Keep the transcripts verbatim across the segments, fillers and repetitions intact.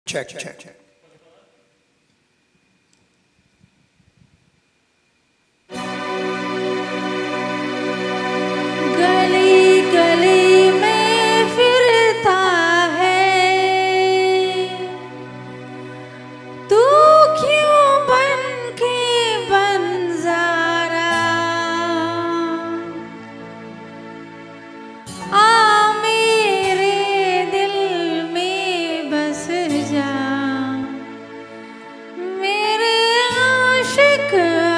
check, check, check. गली गली में फिरता है, तू क्यों बन के बंजारा, आ मेरे दिल में बस जा, मेरे आशिक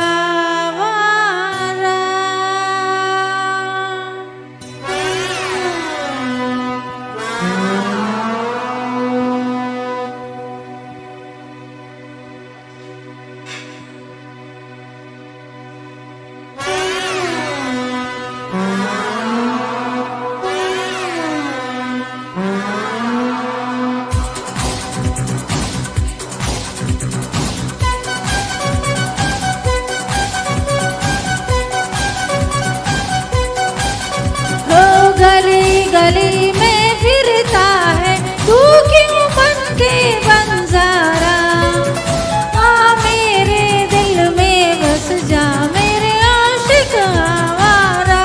गली में फिरता है, तू क्यों बन के बंजारा, आ मेरे दिल में बस जा, मेरे आशिक आवारा,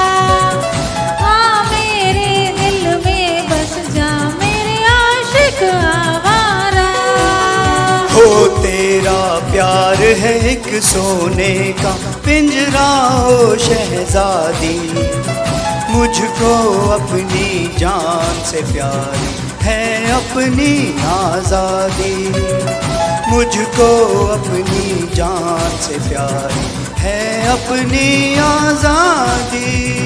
आ मेरे दिल में बस जा, मेरे आशिक आवारा। हो तेरा प्यार है एक सोने का पिंजरा ओ शहजादी, मुझको अपनी जान से प्यारी है अपनी आज़ादी, मुझको अपनी जान से प्यारी है अपनी आज़ादी।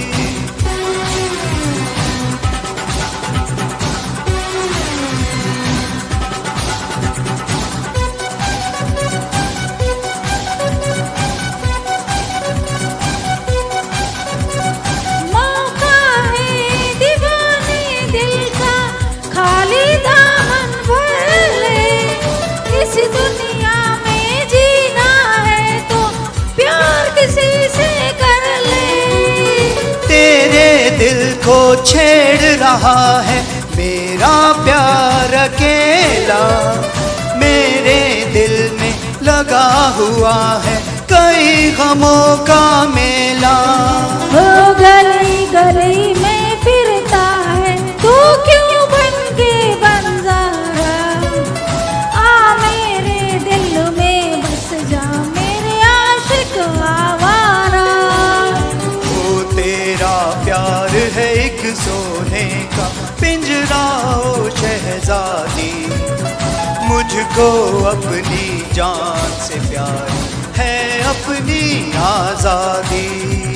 दिल को छेड़ रहा है मेरा प्यार अकेला, मेरे दिल में लगा हुआ है कई गमों का मेला। हो गली गली में फिरता है, तू क्यों बन के बंजारा, आ मेरे दिल में बस जा, मेरे आशिक आवारा। वो तेरा प्यार है एक सोने का पिंजरा ओ शहजादी, मुझको अपनी जान से प्यार है अपनी आज़ादी।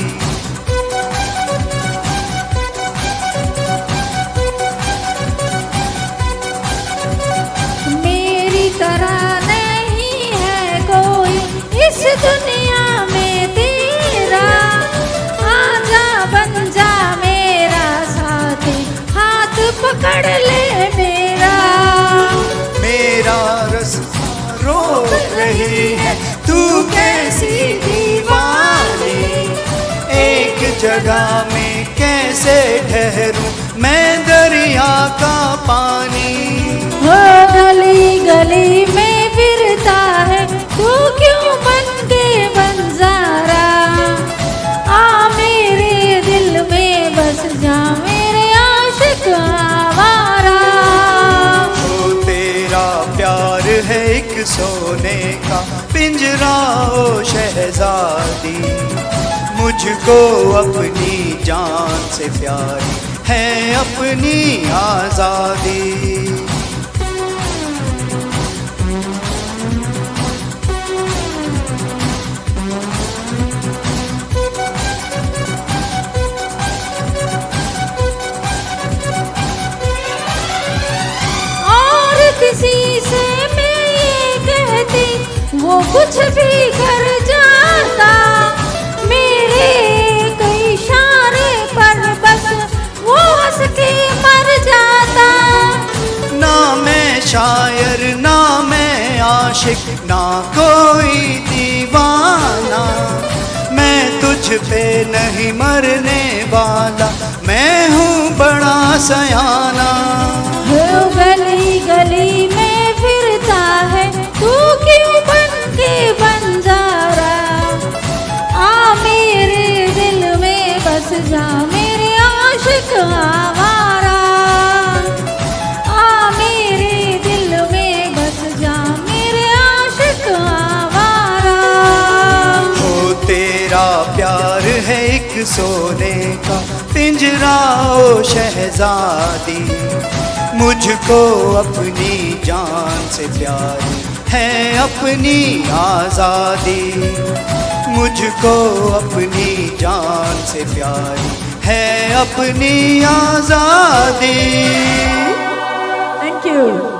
मेरी तरह नहीं है कोई इस दुनिया में तेरा, आजा बन जा मेरा साथी, हाथ पकड़ ले मेरा। मेरा रास्ता रोक रही है तू कैसी दीवानी, एक जगह में कैसे ठहरूं मैं दरिया का पानी। हो गली गली में फिरता है, तू क्यों बन के बंजारा, आ मेरे दिल में बस जा, मेरे आशिक आवारा। ओ तेरा प्यार है एक सोने का पिंजरा ओ शहजादी, मुझको अपनी जान से प्यारी है अपनी आज़ादी। किसी से मैं ये कहती वो कुछ भी कर जाता, मेरे कई इशारे पर बस वो हंस के मर जाता। ना मैं शायर ना मैं आशिक ना कोई दीवाना, मैं तुझ पे नहीं मरने वाला, मैं हूँ बड़ा सयाना। गली गली में सोने का पिंजरा ओ शहजादी, मुझको अपनी जान से प्यारी है अपनी आज़ादी, मुझको अपनी जान से प्यारी है अपनी आज़ादी। Thank you.